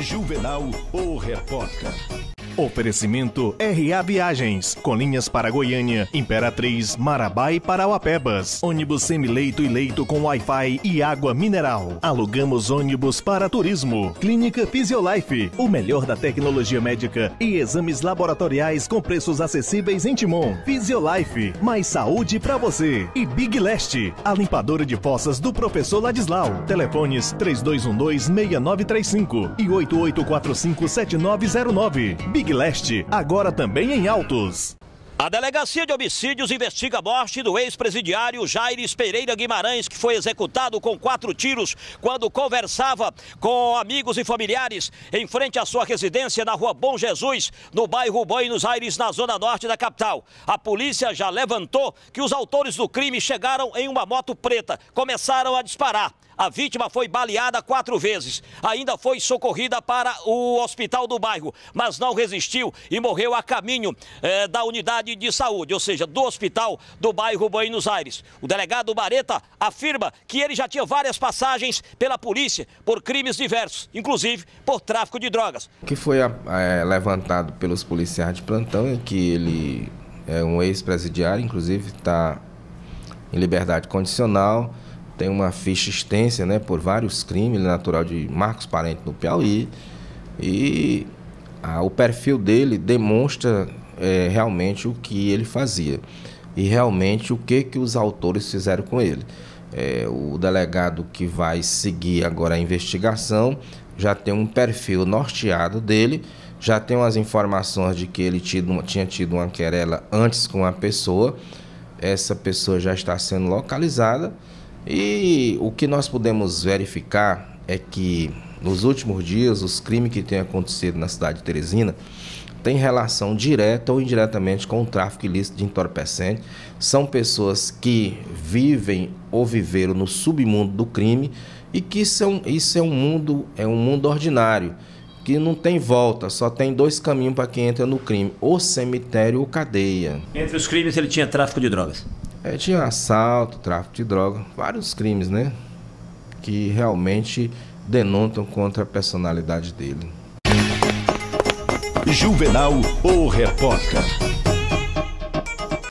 Juvenal, o repórter. Oferecimento RA Viagens, com linhas para Goiânia, Imperatriz, Marabá e Parauapebas. Ônibus semileito e leito com Wi-Fi e água mineral. Alugamos ônibus para turismo. Clínica Fisiolife, o melhor da tecnologia médica e exames laboratoriais com preços acessíveis em Timon. Fisiolife, mais saúde para você. E Big Leste, a limpadora de fossas do professor Ladislau. Telefones 3212-6935 e 8845-7909. Big Leste, agora também em Autos. A Delegacia de Homicídios investiga a morte do ex-presidiário Jaires Pereira Guimarães, que foi executado com 4 tiros quando conversava com amigos e familiares em frente à sua residência na Rua Bom Jesus, no bairro Buenos Aires, na zona norte da capital. A polícia já levantou que os autores do crime chegaram em uma moto preta, começaram a disparar. A vítima foi baleada 4 vezes. Ainda foi socorrida para o hospital do bairro, mas não resistiu e morreu a caminho da unidade de saúde, ou seja, do hospital do bairro Buenos Aires. O delegado Bareta afirma que ele já tinha várias passagens pela polícia por crimes diversos, inclusive por tráfico de drogas. O que foi levantado pelos policiais de plantão é que ele é um ex-presidiário, inclusive está em liberdade condicional. Tem uma ficha extensa, né, por vários crimes, ele é natural de Marcos Parente, no Piauí. E o perfil dele demonstra realmente o que ele fazia. E realmente o que os autores fizeram com ele. O delegado que vai seguir agora a investigação já tem um perfil norteado dele, já tem umas informações de que ele tinha tido uma querela antes com uma pessoa. Essa pessoa já está sendo localizada. E o que nós podemos verificar é que nos últimos dias os crimes que têm acontecido na cidade de Teresina têm relação direta ou indiretamente com o tráfico ilícito de entorpecente. São pessoas que vivem ou viveram no submundo do crime e que isso é um mundo ordinário, que não tem volta, só tem 2 caminhos para quem entra no crime, ou cemitério ou cadeia. Entre os crimes ele tinha tráfico de drogas? Tinha assalto, tráfico de droga, vários crimes, né? Que realmente denotam contra a personalidade dele. Juvenal, o repórter.